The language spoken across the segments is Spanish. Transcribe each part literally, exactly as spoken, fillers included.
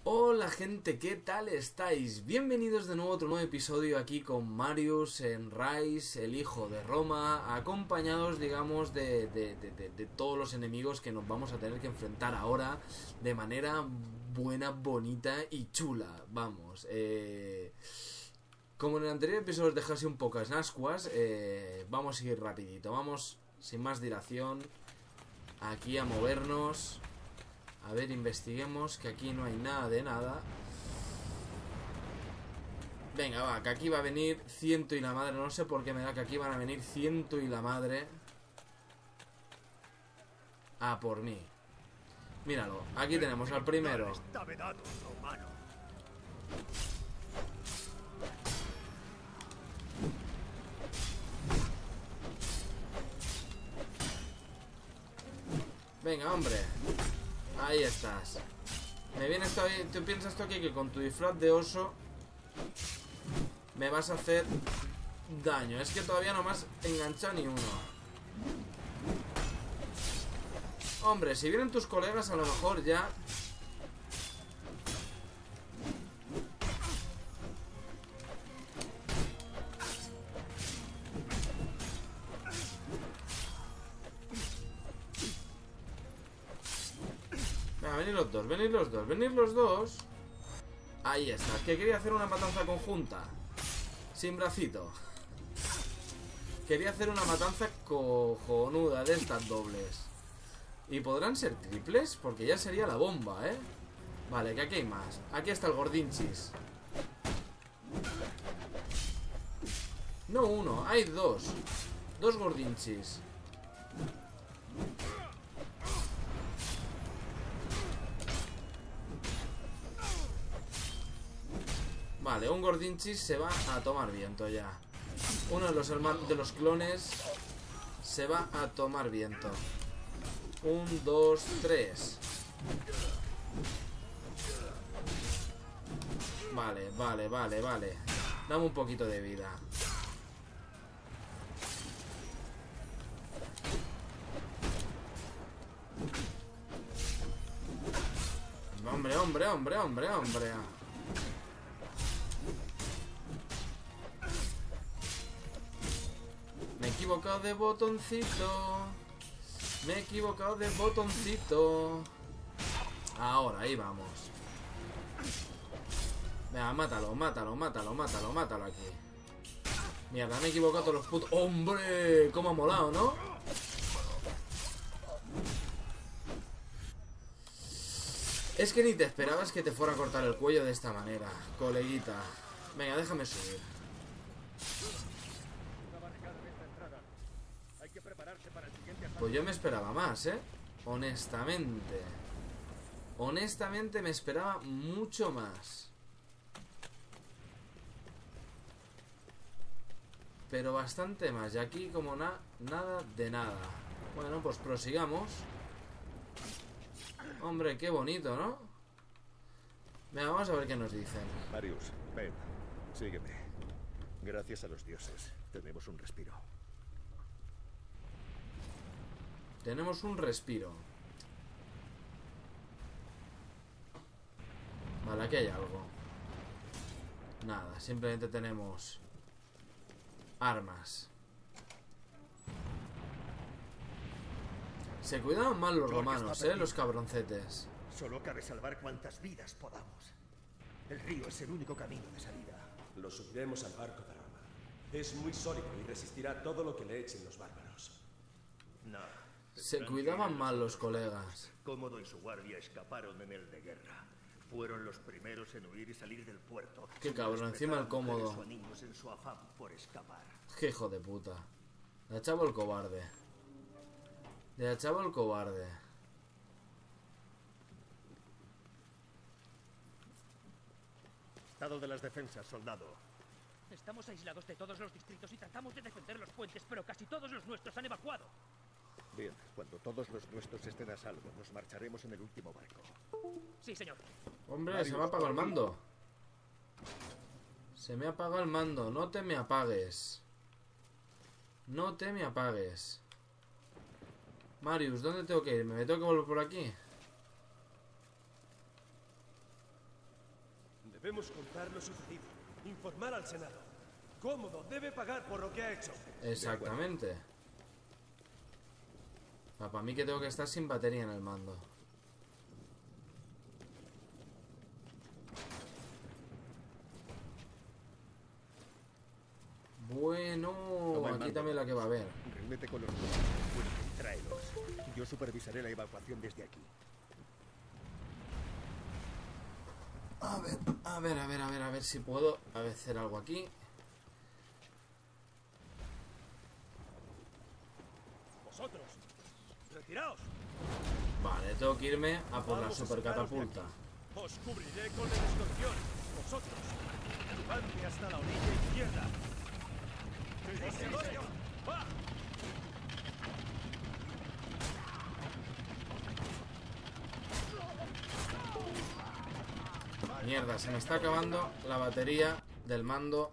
Hola gente, ¿qué tal estáis? Bienvenidos de nuevo a otro nuevo episodio aquí con Marius en Rise, el hijo de Roma, acompañados, digamos, de, de, de, de, de todos los enemigos que nos vamos a tener que enfrentar ahora de manera buena, bonita y chula. Vamos, eh... como en el anterior episodio os dejase un poco en ascuas, eh, vamos a ir rapidito, vamos sin más dilación aquí a movernos. A ver, investiguemos, que aquí no hay nada de nada. Venga, va, que aquí va a venir ciento y la madre. No sé por qué me da que aquí van a venir ciento y la madre a por mí. Míralo, aquí tenemos al primero. Venga, hombre. Ahí estás. Me viene esto ahí. ¿Tú piensas tú aquí que con tu disfraz de oso me vas a hacer daño? Es que todavía no me has enganchado ni uno. Hombre, si vienen tus colegas a lo mejor ya. Venid los dos, venid los dos, venid los dos. Ahí está, que quería hacer una matanza conjunta sin bracito. Quería hacer una matanza cojonuda de estas dobles. ¿Y podrán ser triples? Porque ya sería la bomba, ¿eh? Vale, que aquí hay más. Aquí está el gordinchis. No uno, hay dos. Dos gordinchis. Vale, un gordinchis se va a tomar viento ya. Uno de los, de los clones se va a tomar viento. Un, dos, tres. Vale, vale, vale, vale. Dame un poquito de vida. Hombre, hombre, hombre, hombre, hombre. Me he equivocado de botoncito. Me he equivocado de botoncito. Ahora, ahí vamos. Venga, mátalo, mátalo, mátalo, mátalo, mátalo aquí. Mierda, me he equivocado todos los putos. ¡Hombre! ¿Cómo ha molado, no? Es que ni te esperabas que te fuera a cortar el cuello de esta manera, coleguita. Venga, déjame subir. Pues yo me esperaba más, ¿eh? Honestamente. Honestamente me esperaba mucho más. Pero bastante más. Y aquí como na nada de nada. Bueno, pues prosigamos. Hombre, qué bonito, ¿no? Venga, vamos a ver qué nos dicen. Marius, ven, sígueme. Gracias a los dioses, tenemos un respiro. Tenemos un respiro. Vale, aquí hay algo. Nada, simplemente tenemos armas. Se cuidaban mal los romanos, eh, los cabroncetes. Solo cabe salvar cuantas vidas podamos. El río es el único camino de salida. Lo subiremos al barco de Roma. Es muy sólido y resistirá todo lo que le echen los bárbaros. No. Se cuidaban mal los colegas. Cómodo y su guardia escaparon en el de guerra. Fueron los primeros en huir y salir del puerto. Qué cabrón, encima el cómodo. En su afán por escapar. Qué hijo de puta. Le ha echado el cobarde. Le ha echado el cobarde. Estado de las defensas, soldado. Estamos aislados de todos los distritos y tratamos de defender los puentes, pero casi todos los nuestros han evacuado. Bien, cuando todos los nuestros estén a salvo, nos marcharemos en el último barco. Sí, señor. Hombre, Marius, se me ha apagado el mando. Se me ha apagado el mando. No te me apagues. No te me apagues. Marius, ¿dónde tengo que ir? ¿Me tengo que volver por aquí? Debemos contar lo sucedido. Informar al Senado. Cómodo debe pagar por lo que ha hecho. Exactamente. Ah, para mí que tengo que estar sin batería en el mando. Bueno, Toma el aquí mando. también la que va a haber. Reúnete con los nuevos. Bueno, tráelos. Yo supervisaré la evacuación desde aquí. A ver, a ver, a ver, a ver, a ver si puedo hacer algo aquí. Vosotros, retiraos. Vale, tengo que irme a por la Vamos a supercatapulta. sacaros de aquí. Os cubriré con la extorsión. Vosotros, empujadme hasta la orilla izquierda. ¡Ese ¡Va! Mierda, se me está acabando la batería del mando.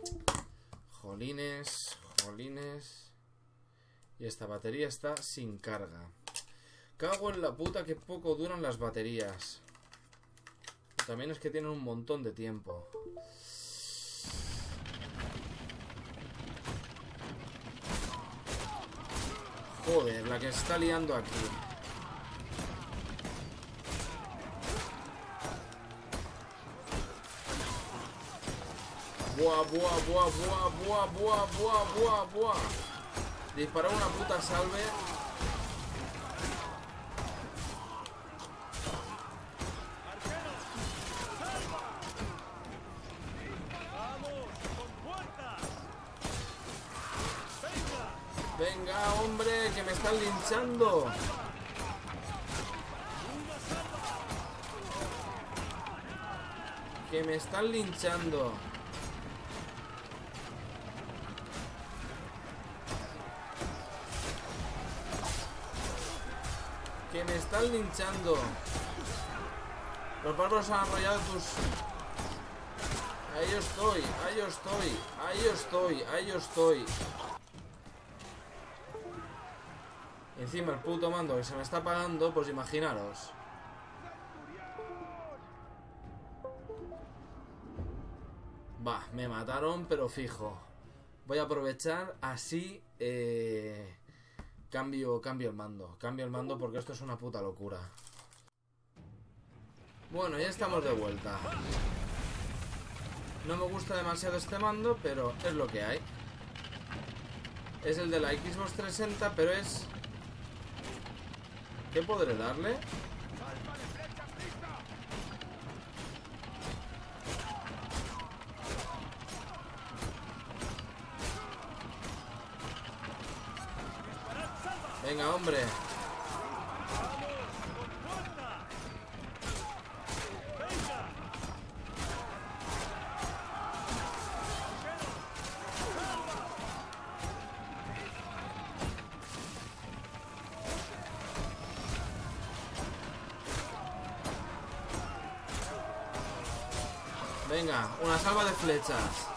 Jolines, jolines. Y esta batería está sin carga. Cago en la puta que poco duran las baterías. También es que tienen un montón de tiempo. Joder, la que se está liando aquí. Buah, buah, buah, buah, buah, buah, buah, buah, buah. Disparó una puta salve. Venga, hombre, que me están linchando. Que me están linchando. Que me están linchando. Los bárbaros han arrollado tus... Ahí estoy, ahí estoy, ahí estoy, ahí estoy. Encima el puto mando que se me está apagando, pues imaginaros. Va, me mataron, pero fijo. Voy a aprovechar así. Eh, cambio, cambio el mando. Cambio el mando porque esto es una puta locura. Bueno, ya estamos de vuelta. No me gusta demasiado este mando, pero es lo que hay. Es el de la Xbox trescientos sesenta, pero es... ¿Qué podré darle? Venga, hombre. Venga, una salva de flechas.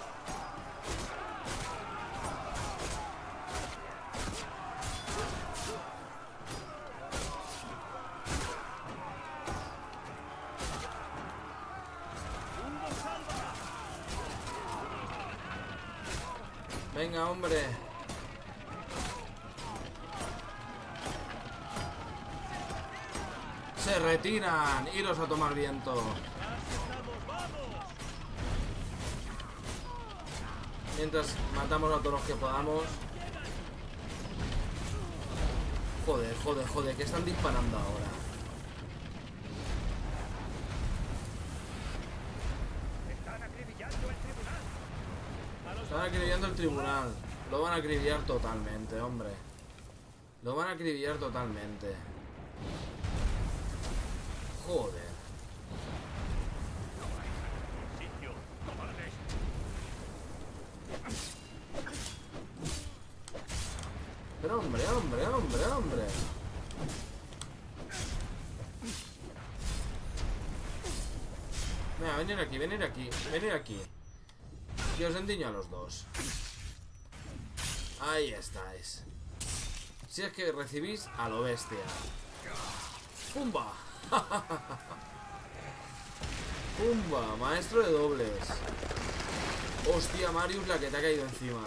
Venga, hombre. Se retiran. Iros a tomar viento. Mientras matamos a todos los que podamos. Joder, joder, joder, que están disparando ahora. Están acribillando el tribunal. Están acribillando el tribunal. Lo van a acribillar totalmente, hombre. Lo van a acribillar totalmente. Joder. Sitio, cobardes. Pero hombre, hombre, hombre, hombre. Venga, venir aquí, venir aquí, venir aquí. Que os endiño a los dos. Ahí estáis. Si es que recibís a lo bestia. ¡Pumba! Pumba, maestro de dobles. Hostia, Marius, la que te ha caído encima.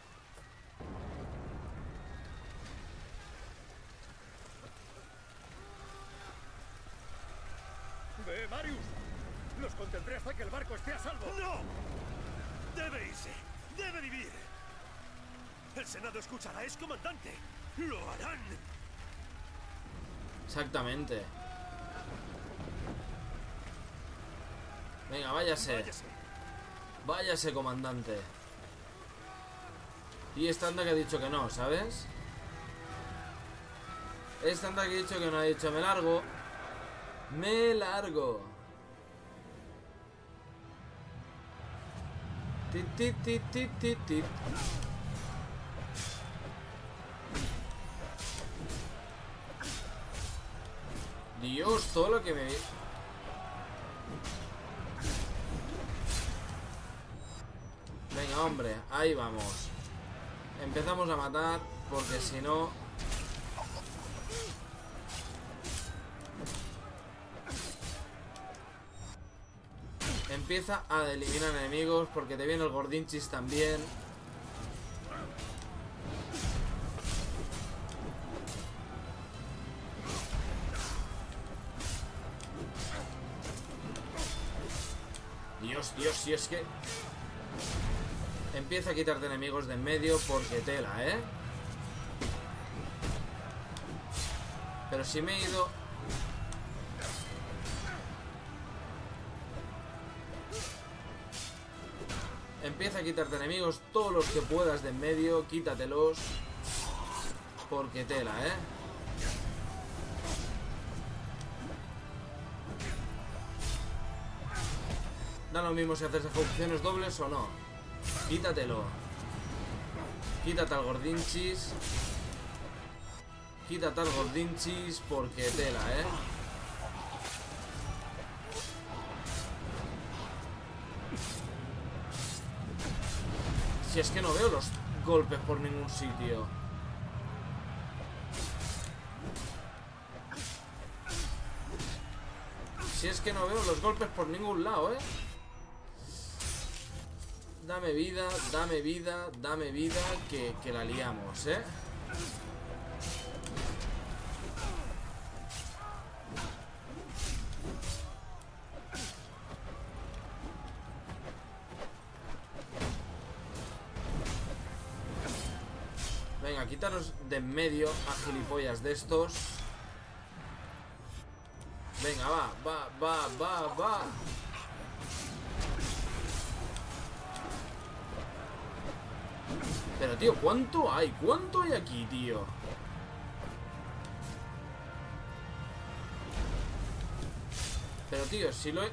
¡Ve, Marius! ¡Los contendré hasta que el barco esté a salvo! ¡No! Debe irse. Debe vivir. El Senado escuchará. Es comandante. Lo harán. Exactamente. Venga, váyase. Váyase. Váyase, comandante. Y esta anda que ha dicho que no, ¿sabes? Esta anda que ha dicho que no, ha dicho me largo. Me largo. Tit, tit, tit, tit, tit, tit. Dios, todo lo que me... Venga, hombre, ahí vamos. Empezamos a matar, porque si no... Empieza a eliminar enemigos, porque te viene el Gordinchis también. Dios, Dios, si es que... Empieza a quitarte enemigos de en medio porque tela, ¿eh? Pero si me he ido... Empieza a quitarte enemigos, todos los que puedas de en medio, quítatelos. Porque tela, ¿eh? Da lo mismo si haces ejecuciones dobles o no. Quítatelo. Quítate al Gordinchis. Quítate al Gordinchis porque tela, ¿eh? Si es que no veo los golpes por ningún sitio. Si es que no veo los golpes por ningún lado, ¿eh? Dame vida, dame vida, dame vida, que, que la liamos, ¿eh? Venga, quitaros de en medio a gilipollas de estos. Venga, va, va, va, va, va. Pero, tío, ¿cuánto hay? ¿Cuánto hay aquí, tío? Pero, tío, si lo he...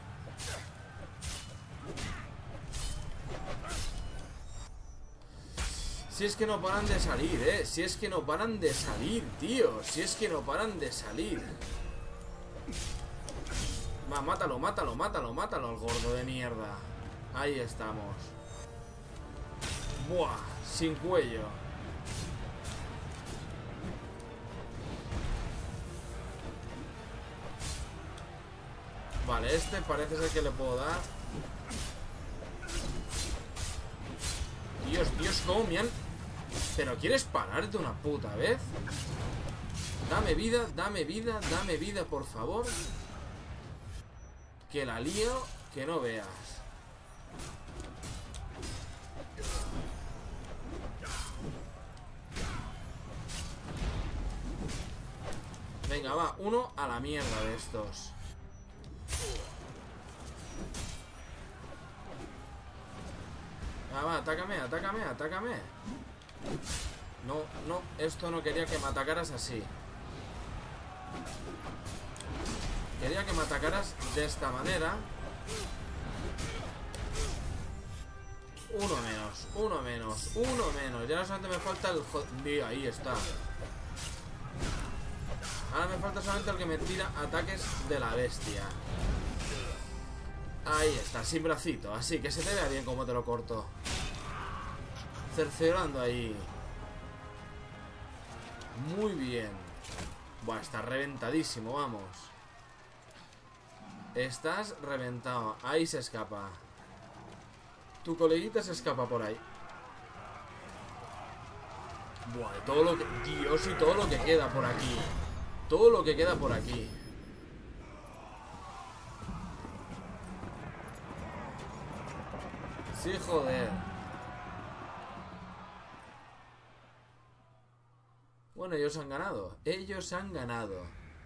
Si es que no paran de salir, ¿eh? Si es que no paran de salir, tío. Si es que no paran de salir. Va, mátalo, mátalo, mátalo, mátalo al gordo de mierda. Ahí estamos. Buah, sin cuello. Vale, este parece ser que le puedo dar. Dios, Dios, cómo me han... ¿Pero quieres parar de una puta vez? Dame vida, dame vida, dame vida, por favor. Que la lío, que no veas. Venga, va, uno a la mierda de estos. Ah, va, atácame, atácame, atácame. No, no, esto no quería que me atacaras así. Quería que me atacaras de esta manera. Uno menos, uno menos, uno menos. Ya solamente me falta el... Tío, ahí está. Ahora me falta solamente el que me tira ataques de la bestia. Ahí está, sin bracito. Así que se te vea bien como te lo corto. Cerciorando ahí. Muy bien. Buah, está reventadísimo, vamos. Estás reventado. Ahí se escapa. Tu coleguita se escapa por ahí. Buah, todo lo que... Dios, y todo lo que queda por aquí. Todo lo que queda por aquí. Sí, joder. Bueno, ellos han ganado. Ellos han ganado.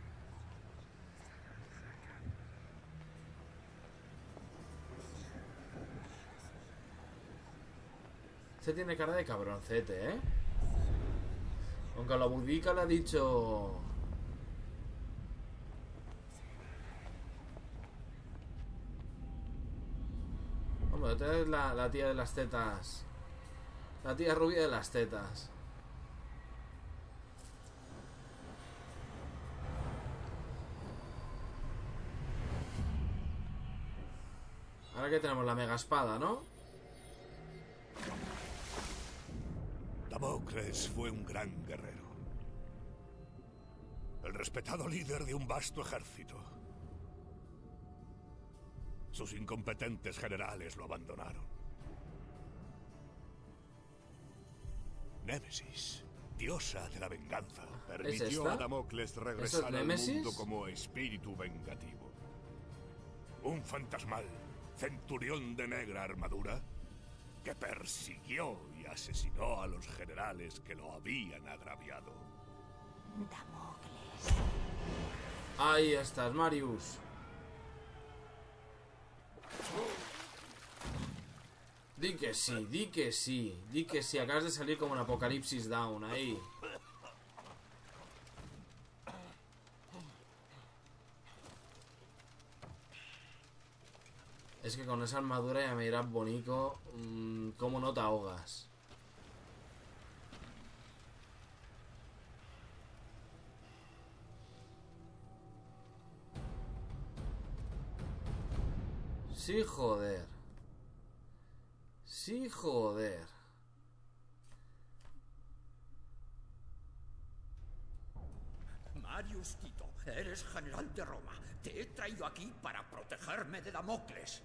Este tiene cara de cabroncete, ¿eh? Aunque a la budica le ha dicho... Hombre, esta es la, la tía de las tetas. La tía rubia de las tetas. Ahora que tenemos la mega espada, ¿no? Damocles fue un gran guerrero. El respetado líder de un vasto ejército. Sus incompetentes generales lo abandonaron. Némesis, diosa de la venganza, permitió esta? a Damocles ¿Eso regresar es al Némesis? mundo como espíritu vengativo. Un fantasmal, centurión de negra armadura, que persiguió y asesinó a los generales que lo habían agraviado. Damocles. Ahí estás, Marius. Di que sí, di que sí. Di que sí, acabas de salir como en Apocalipsis Down, ahí. Es que con esa armadura ya me dirás bonito. Mmm, ¿Cómo no te ahogas? Sí, joder. Sí, joder. Marius Tito, eres general de Roma. Te he traído aquí para protegerme de Damocles.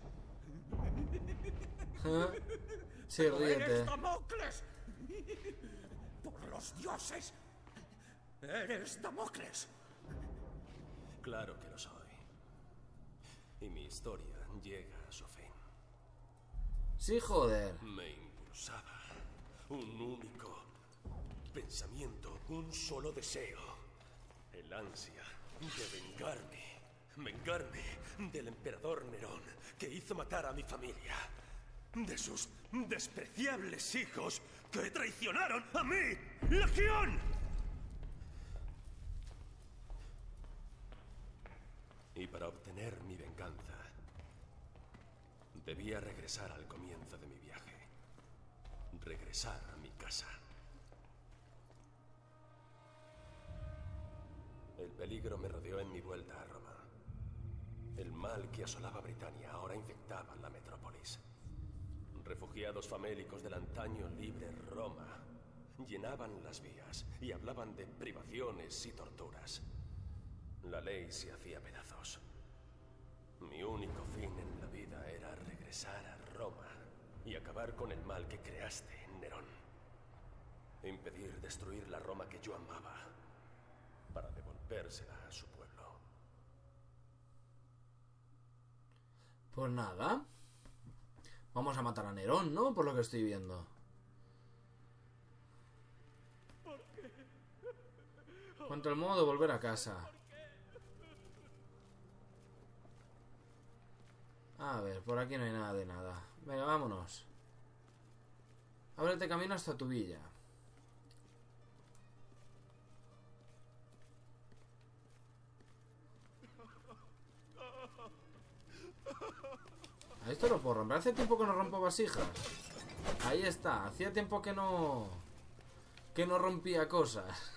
¿Eh? Sí, ¡Pero ríete. eres Damocles! ¡Por los dioses! ¡Eres Damocles! Claro que lo soy. Y mi historia llega a su fin. Sí, joder. Me impulsaba un único pensamiento, un solo deseo. El ansia de vengarme. Vengarme del emperador Nerón, que hizo matar a mi familia. De sus despreciables hijos que traicionaron a mí, Legión. Y para obtener mi venganza, debía regresar al comienzo de mi viaje. Regresar a mi casa. El peligro me rodeó en mi vuelta a Roma. El mal que asolaba Britania ahora infectaba la metrópolis. Refugiados famélicos del antaño libre Roma llenaban las vías y hablaban de privaciones y torturas. La ley se hacía pedazos. Mi único fin en la vida era regresar a Roma y acabar con el mal que creaste, Nerón. Impedir destruir la Roma que yo amaba para devolvérsela a su pueblo. Pues nada. Vamos a matar a Nerón, ¿no? Por lo que estoy viendo. Cuanto el modo de volver a casa. A ver, por aquí no hay nada de nada. Venga, vámonos. Ábrete camino hasta tu villa. A esto lo puedo romper. Hace tiempo que no rompo vasijas. Ahí está. Hacía tiempo que no... Que no rompía cosas.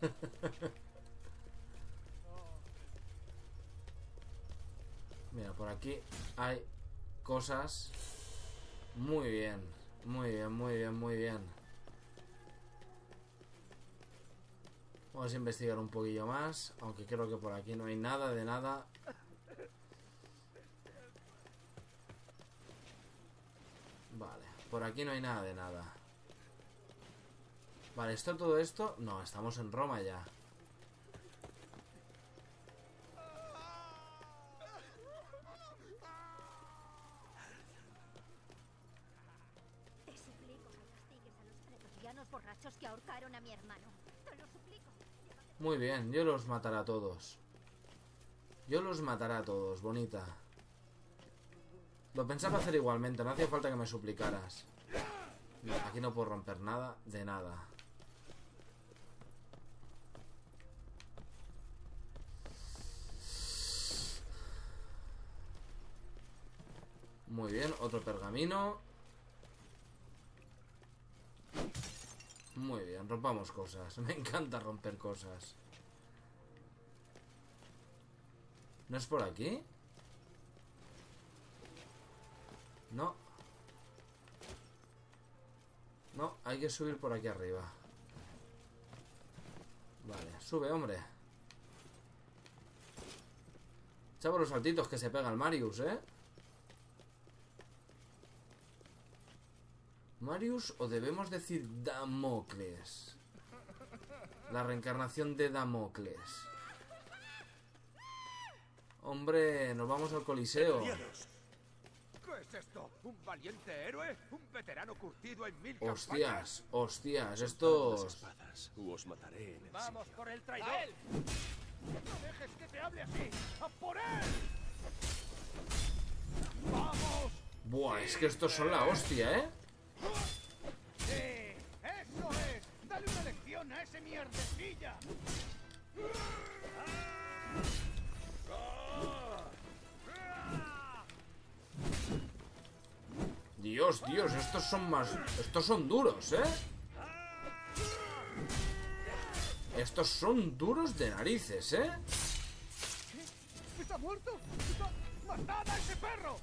Mira, por aquí hay cosas. Muy bien. Muy bien, muy bien, muy bien. Vamos a investigar un poquillo más. Aunque creo que por aquí no hay nada de nada. por aquí no hay nada de nada. Vale, esto, todo esto... No, estamos en Roma ya. Te suplico que castigues a los pretorianos borrachos que ahorcaron a mi hermano. Te lo suplico. Muy bien, yo los mataré a todos. Yo los mataré a todos, bonita. Lo pensaba hacer igualmente, no hacía falta que me suplicaras. No, aquí no puedo romper nada de nada. Muy bien, otro pergamino. Muy bien, rompamos cosas. Me encanta romper cosas. ¿No es por aquí? No. No, hay que subir por aquí arriba. Vale, sube, hombre. Chavo los saltitos que se pega el Marius, ¿eh? ¿Marius o debemos decir Damocles? La reencarnación de Damocles. Hombre, nos vamos al Coliseo. ¿Qué es esto? ¿Un valiente héroe? ¿Un veterano curtido en mil Hostias, campañas? hostias, Las estos... espadas, u os mataré en el ¡Vamos sitio. por el traidor! ¡No dejes que te hable así! ¡A por él! ¡Vamos! Buah, es que estos son la hostia, ¿eh? ¡Sí! ¡Eso es! ¡Dale una lección a ese mierdecilla! Dios, Dios, estos son más... Estos son duros, ¿eh? Estos son duros de narices, ¿eh? ¿Está muerto? ¡Está... ¡Matad a ese perro!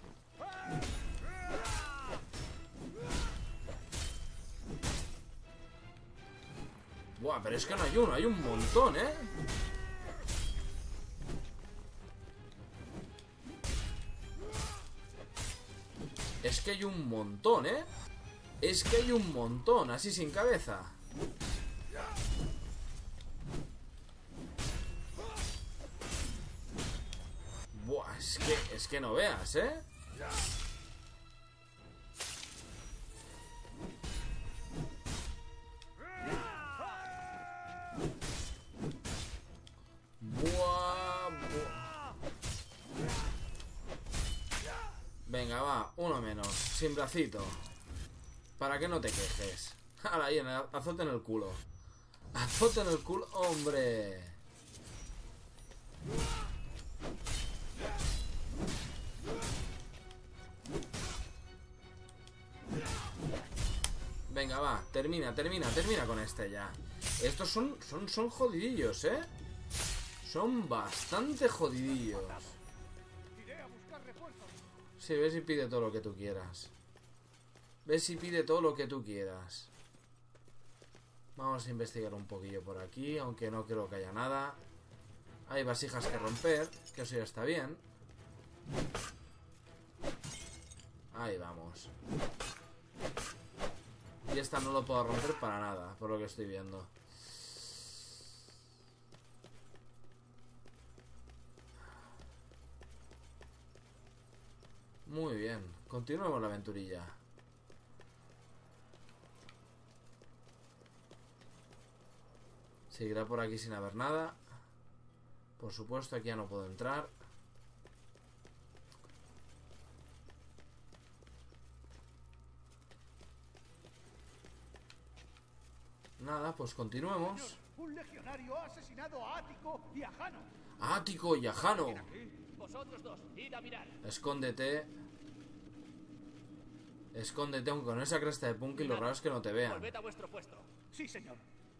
Buah, pero es que no hay uno, hay un montón, ¿eh? Es que hay un montón, ¿eh? Es que hay un montón, así sin cabeza. Buah, es que, es que no veas, ¿eh? Buah, buah. Venga, va, uno menos, sin bracito. Para que no te quejes. Ahora ahí, en el azote en el culo. Azote en el culo, hombre. Venga, va, termina, termina, termina con este ya. Estos son, son, son jodidillos, ¿eh? Son bastante jodidillos. Iré a buscar refuerzos. Sí, ves y pide todo lo que tú quieras. Ves y pide todo lo que tú quieras. Vamos a investigar un poquillo por aquí, aunque no creo que haya nada. Hay vasijas que romper, que eso ya está bien. Ahí vamos. Y esta no lo puedo romper para nada, por lo que estoy viendo. Muy bien, continuemos la aventurilla. Seguirá por aquí sin haber nada. Por supuesto, aquí ya no puedo entrar. Nada, pues continuemos. Un legionario ha asesinado a Ático y a Jano. Ático y a Jano. Vosotros dos, id a mirar. Escóndete. Escóndete, aunque con esa cresta de Punky lo raro es que no te vean. Volved a vuestro puesto. Sí, señor.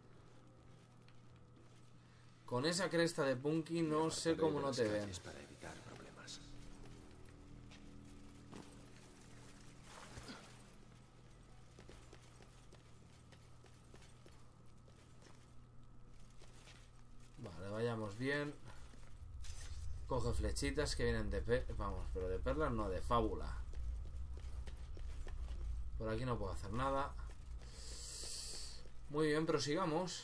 Con esa cresta de Punky no sé cómo no te ven. Para evitar problemas. Vale, vayamos bien. Coge flechitas que vienen de... Pe Vamos, pero de perlas no, de fábula. Por aquí no puedo hacer nada. Muy bien, prosigamos.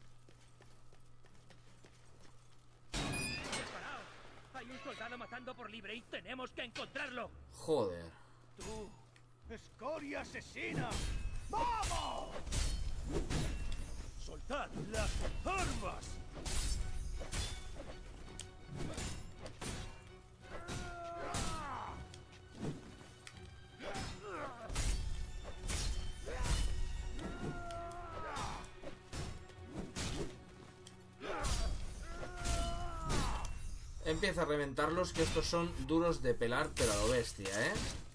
¡Disparaos! Hay un soldado matando por libre y tenemos que encontrarlo. Joder. ¡Tú! ¡Escoria asesina! ¡Vamos! ¡Soltad las armas! Empieza a reventarlos, que estos son duros de pelar, pero a lo bestia, ¿eh?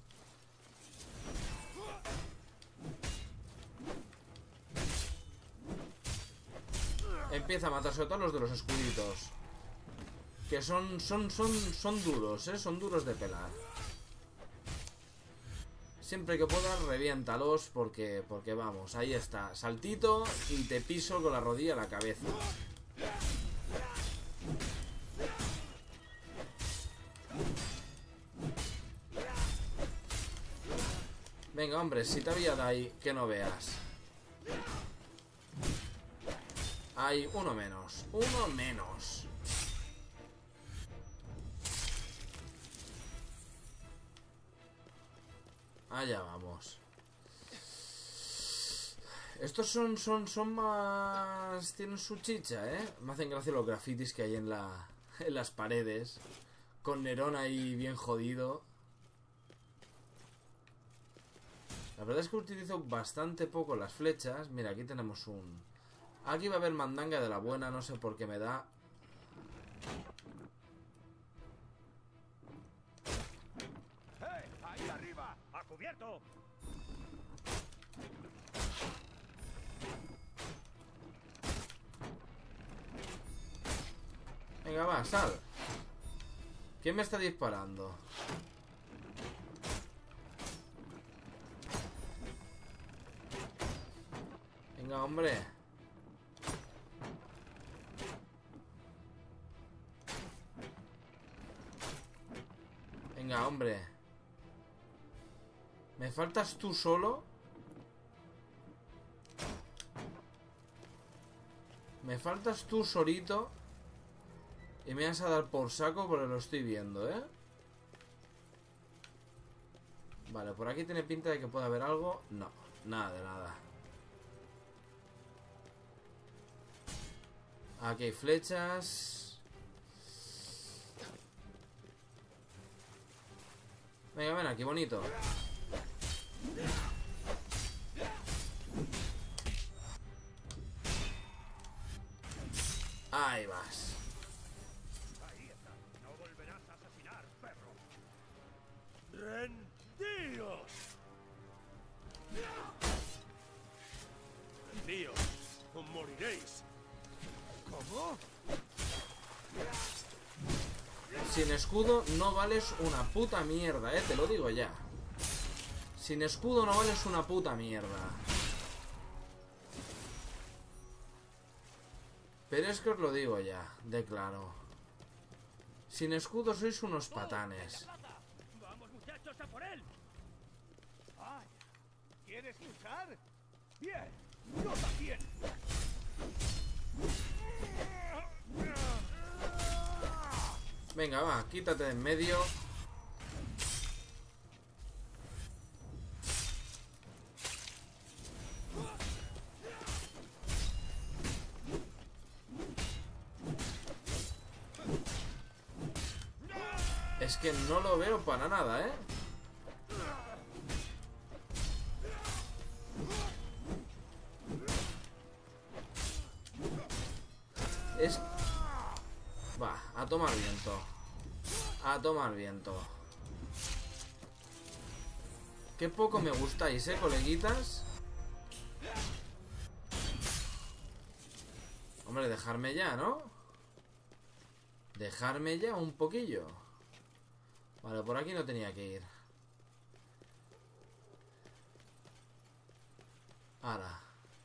Empieza a matar sobre todo los de los escuditos. Que son, son, son, son duros, ¿eh? Son duros de pelar. Siempre que puedas, reviéntalos porque, porque vamos, ahí está. Saltito y te piso con la rodilla a la cabeza. Venga, hombre, si te había de ahí, que no veas. Hay uno menos, uno menos. Allá vamos. Estos son, son, son más... Tienen su chicha, ¿eh? Me hacen gracia los grafitis que hay en, la, en las paredes. Con Nerón ahí bien jodido. La verdad es que utilizo bastante poco las flechas. Mira, aquí tenemos un... Aquí va a haber mandanga de la buena, no sé por qué me da. ¡Eh! ¡Ahí arriba! ¡A cubierto! Venga, va, sal. ¿Quién me está disparando? Venga, hombre. Venga, hombre. ¿Me faltas tú solo? Me faltas tú solito. Y me vas a dar por saco porque lo estoy viendo, ¿eh? Vale, por aquí tiene pinta de que puede haber algo. No, nada de nada. Aquí hay flechas. Venga, ven aquí, bonito. Ahí vas. Ahí está. No volverás a asesinar, perro. ¡Rendíos! ¡Rendíos! ¡O moriréis! ¿Cómo? Sin escudo no vales una puta mierda, eh, te lo digo ya. Sin escudo no vales una puta mierda. Pero es que os lo digo ya, de claro. Sin escudo sois unos patanes. ¡Vamos, muchachos, a por él! Ay, ¿quieres luchar? Bien, yo también. Venga, va, quítate de en medio. Es que no lo veo para nada, ¿eh? Es... Va, a tomar viento. A tomar viento. Qué poco me gustáis, ¿eh, coleguitas? Hombre, dejarme ya, ¿no? Dejarme ya un poquillo. Vale, por aquí no tenía que ir. Ahora.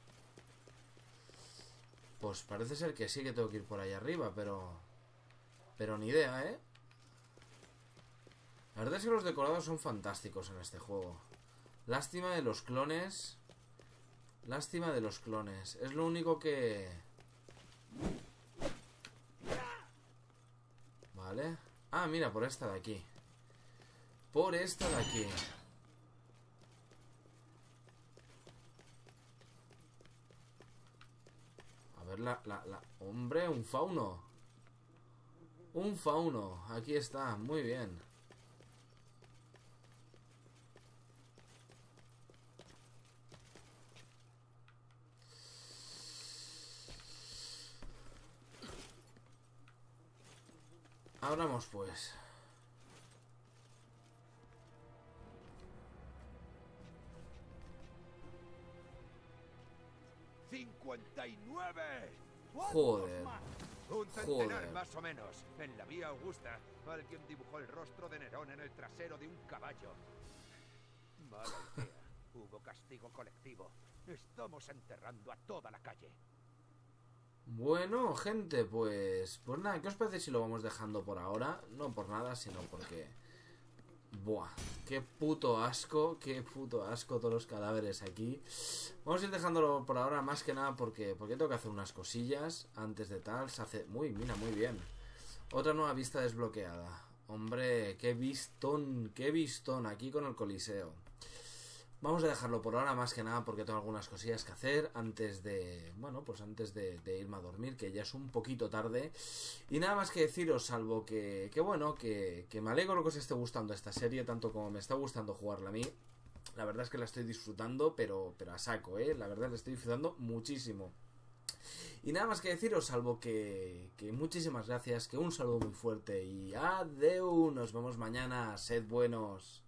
Pues parece ser que sí que tengo que ir por ahí arriba, pero... Pero ni idea, ¿eh? La verdad es que los decorados son fantásticos en este juego. Lástima de los clones. Lástima de los clones. Es lo único que... Vale. Ah, mira, por esta de aquí. Por esta de aquí. A ver, la, la, la... Hombre, un fauno. Un fauno. Aquí está, muy bien. Abramos pues. ¡cincuenta y nueve! Joder. Un centenar Joder. más o menos. En la Vía Augusta, alguien dibujó el rostro de Nerón en el trasero de un caballo. Mala idea. Hubo castigo colectivo. Estamos enterrando a toda la calle. Bueno, gente, pues... Pues nada, ¿qué os parece si lo vamos dejando por ahora? No por nada, sino porque... Buah, qué puto asco, qué puto asco todos los cadáveres aquí. Vamos a ir dejándolo por ahora, más que nada porque, porque tengo que hacer unas cosillas antes de tal. Se hace... Muy, mira, muy bien. Otra nueva vista desbloqueada. Hombre, qué vistón, qué vistón aquí con el Coliseo. Vamos a dejarlo por ahora, más que nada porque tengo algunas cosillas que hacer antes de... Bueno, pues antes de, de irme a dormir, que ya es un poquito tarde. Y nada más que deciros, salvo que... Que bueno, que, que me alegro que os esté gustando esta serie, tanto como me está gustando jugarla a mí. La verdad es que la estoy disfrutando, pero, pero a saco, ¿eh? La verdad la estoy disfrutando muchísimo. Y nada más que deciros, salvo que, que muchísimas gracias, que un saludo muy fuerte y adeu. Nos vemos mañana, sed buenos.